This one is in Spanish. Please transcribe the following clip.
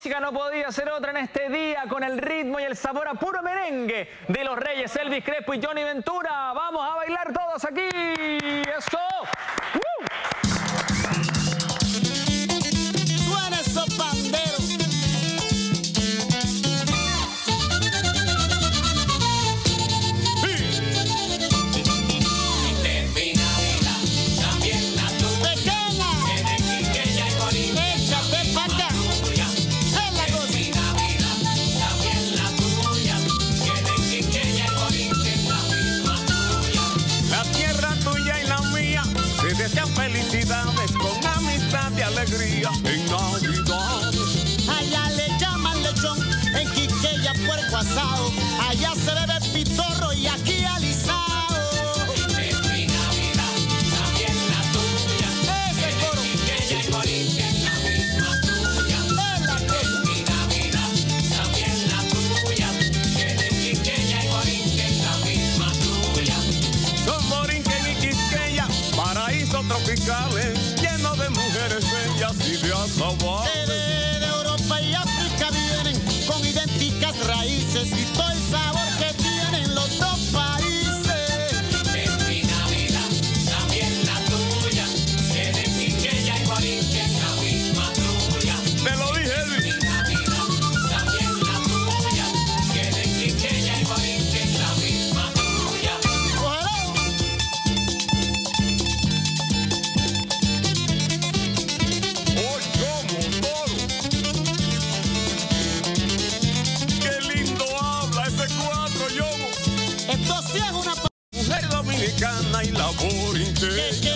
No podía ser otra en este día con el ritmo y el sabor a puro merengue de los Reyes Elvis Crespo y Johnny Ventura. Vamos a bailar todos aquí. ¡Eso! Suena esos panderos. Felicidades con amistad y alegría en Navidad. Allá le llaman lechón, en Quiqueya puerco asado. Allá se bebe pitorro y aquí alisado. Es mi Navidad, también la tuya. Ese coro. En Quiqueya y Borinquen es la misma tuya. Es mi Navidad, también la tuya. En Quiqueya y Borinquen es la misma tuya. Son Borinquen y Quisqueya, paraísos tropicales, llenos de mujeres bellas y de azabares. De Europa y África vienen con idénticas raíces y todo el sabor que tienen los dos países. Es mi Navidad, también la tuya. En Quiqueya y Borinquen es la misma tuya. Te lo dije, Es Elvis. mi Navidad, también la tuya. En Quiqueya y Borinquen es la misma tuya. ¡Cógelo! ¡Hoy como toro! ¡Qué lindo habla ese cuatro, Yomo! Esto sí es una Mujer dominicana y la Borinquen. que